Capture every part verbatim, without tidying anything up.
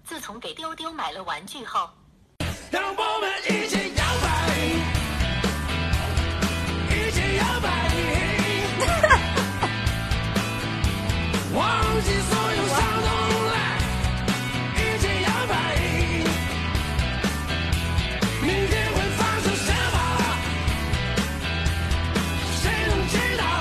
自从给丢丢买了玩具后， 让我们一起摇摆，一起摇摆，忘记所有伤痛来，一起摇摆。明天会发生什么？谁能知道？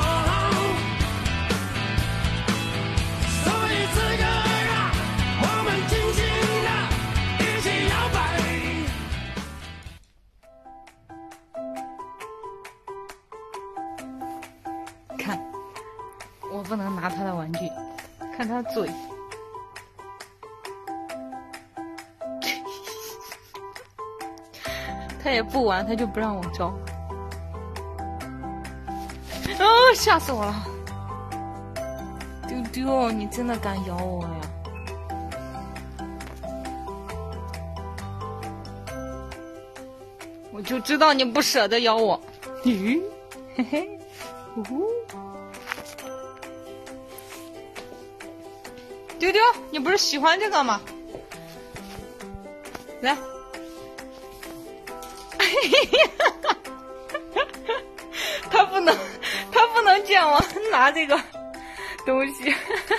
所以此刻让我们尽情的一起摇摆。 看，我不能拿他的玩具，看他嘴。他也不玩，他就不让我招。哦，吓死我了！丢丢，你真的敢咬我呀？我就知道你不舍得咬我。咦，嘿嘿，呜呼！丢丢，你不是喜欢这个吗？来。他不能，他不能见我拿这个东西。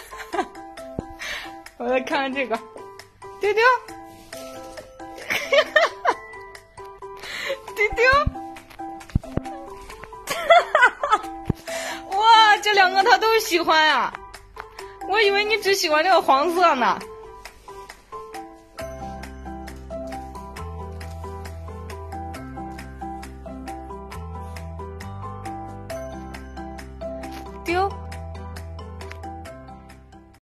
我来看看这个，丢丢，丢丢，哇，这两个他都喜欢啊！我以为你只喜欢这个黄色呢。